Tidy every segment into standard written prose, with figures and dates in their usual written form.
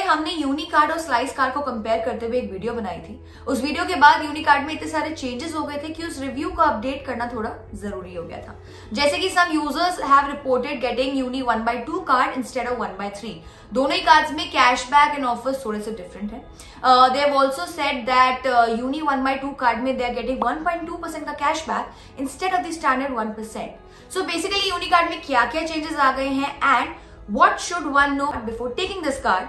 हमने यूनिकार्ड और slice card को कंपेयर करते हुए एक वीडियो बनाई थी। उस वीडियो के बाद यूनिकार्ड में इतने सारे चेंजेस हो गए थे कि उस रिव्यू को अपडेट करना थोड़ा जरूरी हो गया था। जैसे कि some users have reported getting Uni 1/2 card instead of 1/3। दोनों ही कार्ड्स में कैशबैक एंड ऑफर्स थोड़े से डिफरेंट है। They have also said that Uni 1/2 card में दे आर गेटिंग 1.2% का cashback instead of the standard 1%। So basically Uni card में क्या क्या चेंजेस आ गए हैं and what should one know before taking this card?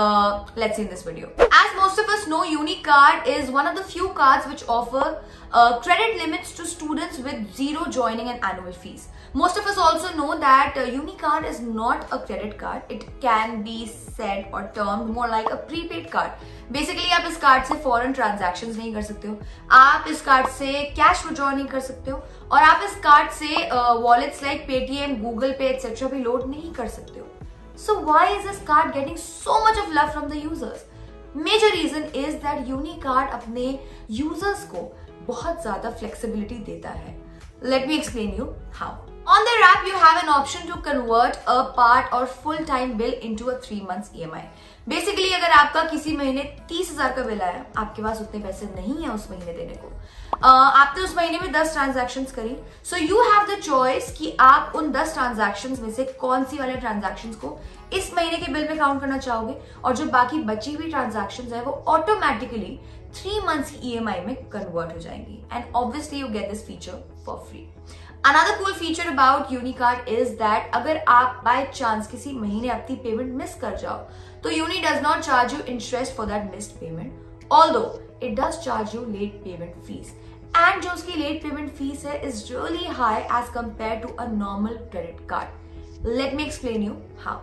Let's see in this video. As most of us know, UniCard is one of the few cards which offer credit limits to students with zero joining and annual fees. Most of us also know that UniCard is not a credit card. It can be said or termed more like a prepaid card. Basically, आप इस card से foreign transactions नहीं कर सकते हो, आप इस card से कैश विड्रॉ नहीं कर सकते हो और आप इस कार्ड से wallets like Paytm, Google Pay etcetera भी लोड नहीं कर सकते हो। So why is this card getting so much of love from the users? Major reason is that UniCard अपने users को बहुत ज्यादा flexibility देता है। Let me explain you how. On their app, you have an option to convert a part or full-time bill into a 3 months EMI. Basically अगर आपका किसी महीने 30,000 का बिल आया, आपके पास उतने पैसे नहीं है उस महीने देने को, आपने उस महीने में 10 ट्रांजैक्शंस करी, so you have the choice कि आप उन 10 ट्रांजैक्शंस में से कौन सी वाले ट्रांजैक्शंस को इस महीने के बिल में काउंट करना चाहोगे और जो बाकी बची हुई ट्रांजैक्शंस है वो ऑटोमेटिकली 3 मंथ्स की EMI में कन्वर्ट हो जाएंगी and obviously you get this feature for free. Another cool feature about UniCard is that अगर आप बाय चांस किसी महीने अपनी पेमेंट मिस कर जाओ तो Uni does not charge you interest for that missed payment, although it does charge you late payment fees. And जो उसकी late payment fees है is really high as compared to a normal credit card. Let me explain you how.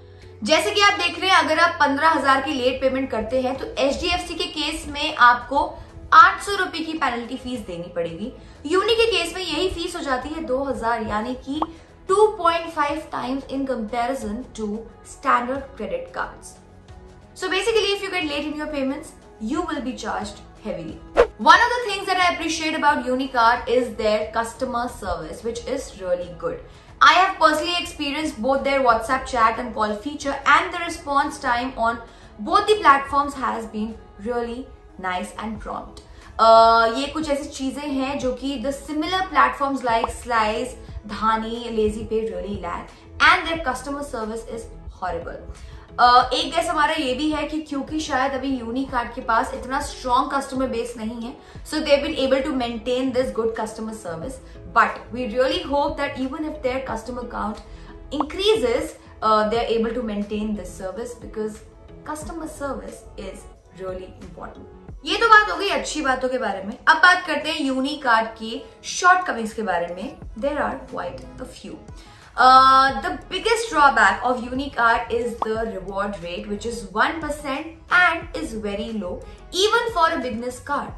जैसे कि आप देख रहे हैं, अगर आप 15,000 की लेट पेमेंट करते हैं तो HDFC के केस में आपको 800 रुपए की पेनल्टी फीस देनी पड़ेगी। यूनी के केस में यही फीस हो जाती है 2,000, यानी कि 2.5 times in comparison to standard credit cards. So basically, if you get late in your payments, you will be charged heavily. One of the things that I appreciate about UniCard is their customer service, which is really good. I have personally experienced both their WhatsApp chat and call feature, and the response time on both the platforms has been really nice and prompt. ये कुछ ऐसी चीजें हैं जो कि the similar platforms like Slice, Dhani, LazyPay really lack, and their customer service is horrible. एक gas हमारा ये भी है कि क्योंकि शायद अभी यूनिकार्ड के पास इतना स्ट्रॉन्ग कस्टमर बेस नहीं है, so they have been able to maintain this good customer service, but we really hope that even if their customer count increases they are able to maintain this service because customer service is really important. ये तो बात हो गई अच्छी बातों के बारे में। अब बात करते हैं यूनिकार्ड की शॉर्टकमिंग्स के बारे में। There are quite a few. The biggest drawback of UniCard is the reward rate, which is 1% and is very low, even for a beginner's card.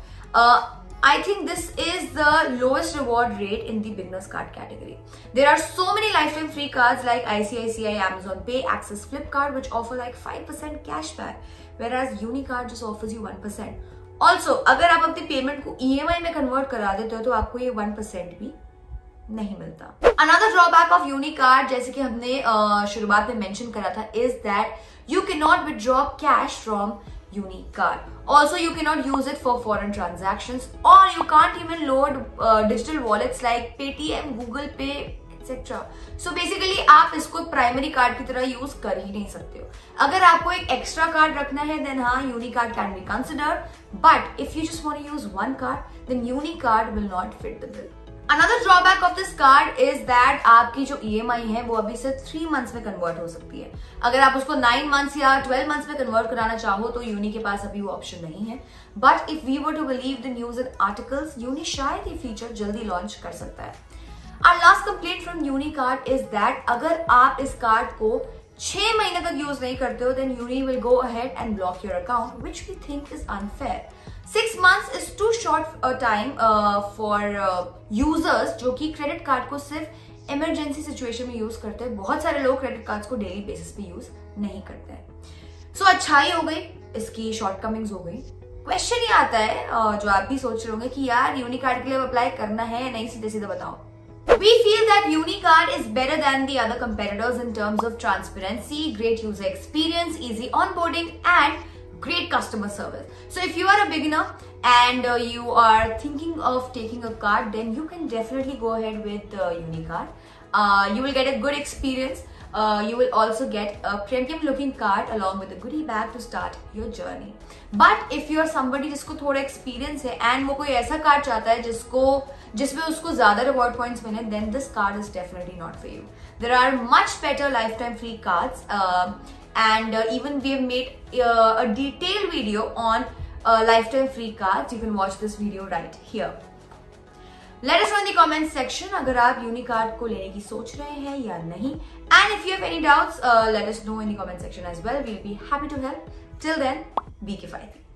I think this is the lowest reward rate in the beginner's card category. There are so many lifetime free cards like ICICI, Amazon Pay, Axis Flipkart, which offer like 5% cashback, whereas UniCard just offers you 1%. Also, अगर आप अपनी payment को EMI में convert करा देते हो तो आपको ये 1% भी नहीं मिलता। Another drawback of UniCard, जैसे कि हमने शुरुआत में मेंशन करा था, is that you cannot withdraw cash from UniCard. Also, you cannot use it for foreign transactions, or you can't even load digital wallets like Paytm, Google Pay, etc. So basically, आप इसको primary card की तरह use कर ही नहीं सकते हो। अगर आपको एक एक्स्ट्रा कार्ड रखना है, then हाँ, UniCard can be considered. But if you just want to use one card, then UniCard will not fit the bill. Another drawback of this card is that आपकी जो EMI है वो अभी से 3 months में कन्वर्ट हो सकती है। अगर आप उसको 9 मंथ्स या 12 मंथ्स में कन्वर्ट कराना चाहो तो यूनी के पास अभी वो ऑप्शन नहीं है। But if we were to believe the news and articles, यूनी शायद ये फीचर जल्दी लॉन्च कर सकता है। Our last complaint from UniCard is that अगर आप इस कार्ड को 6 महीने तक यूज नहीं करते हो, then Uni will go ahead and block your account, which we think is unfair. 6 months is too short a time for users जो कि क्रेडिट कार्ड को सिर्फ इमरजेंसी सिचुएशन में यूज करते हैं। बहुत सारे लोग क्रेडिट कार्ड्स को डेली बेसिस पे यूज नहीं करते हैं। सो अच्छाई हो गई, इसकी शॉर्टकमिंग्स हो गई। क्वेश्चन ये आता है जो आप भी सोच रहे होंगे कि यार यूनिकार्ड के लिए अप्लाई करना है या नहीं, सीधे सीधे बताओ। We feel that UniCard is better than the other competitors in terms of transparency, great user experience, easy onboarding, and great customer service. So if you are a beginner and you are thinking of taking a card, then you can definitely go ahead with UniCard. You will get a good experience. You will also get a premium looking card along with a goodie bag to start your journey. But if you are somebody जिसको थोड़ा experience है and वो कोई ऐसा card चाहता है जिसमें उसको ज़्यादा reward points मिले, then this card is definitely not for you. There are much better lifetime free cards, and even we have made a detailed video on lifetime free cards. You can watch this video right here. Let us know in the comment section अगर आप UniCard को लेने की सोच रहे हैं या नहीं. And if you have any doubts, let us know in the comment section as well. We'll be happy to help. Till then, be किफायती.